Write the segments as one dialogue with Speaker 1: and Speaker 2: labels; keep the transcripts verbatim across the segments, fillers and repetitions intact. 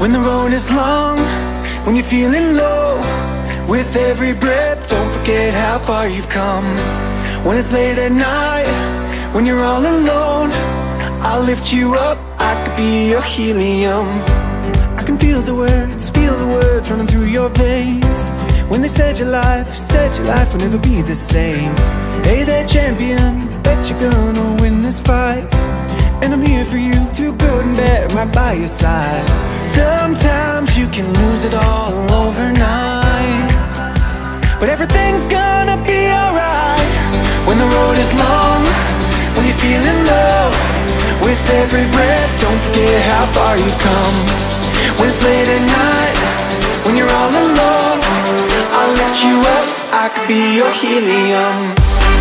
Speaker 1: When the road is long, when you're feeling low, with every breath, don't forget how far you've come. When it's late at night, when you're all alone, I'll lift you up, I could be your helium. I can feel the words, feel the words running through your veins. When they said your life, said your life will never be the same. Hey there champion, bet you're gonna win this fight. And I'm here for you, through good and bad, right by your side. Sometimes you can lose it all overnight, but everything's gonna be alright. When the road is long, when you're feeling low, with every breath, don't forget how far you've come. When it's late at night, when you're all alone, I'll lift you up, I could be your helium.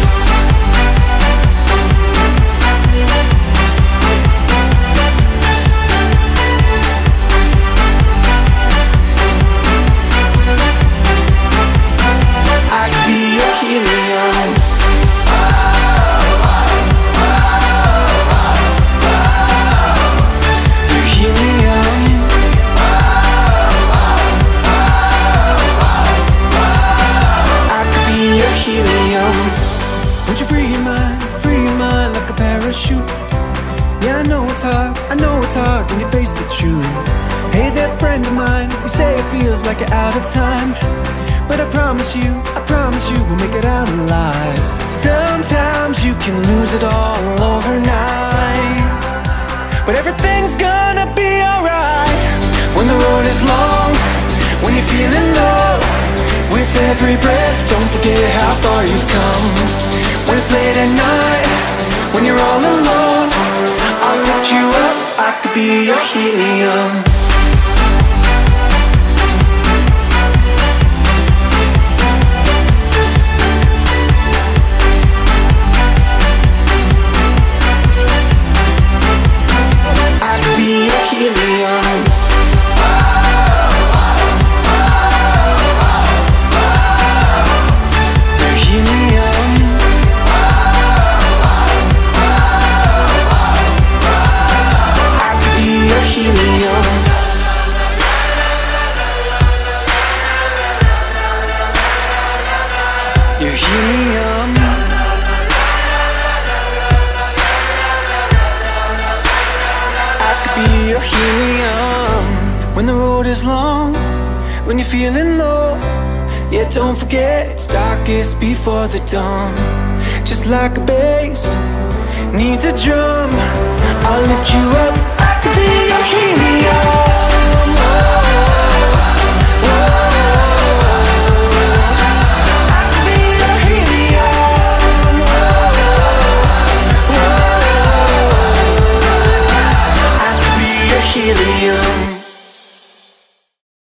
Speaker 1: I could be your helium. Won't you free your mind, free your mind like a parachute? Yeah, I know it's hard, I know it's hard when you face the truth. Hey there friend of mine, you say it feels like you're out of time, but I promise you, I promise you we'll make it out alive. Sometimes you can lose it all overnight, but everything's gonna be alright. When the road is long, when you're feeling low, with every breath, don't forget how far you've come. When it's late at night, when you're all alone, I'll lift you up, I could be your helium. I could be your helium. Your helium. I could be your helium. When the road is long, when you're feeling low, yeah, don't forget it's darkest before the dawn. Just like a bass needs a drum, I'll lift you up, I could be your helium. Helium.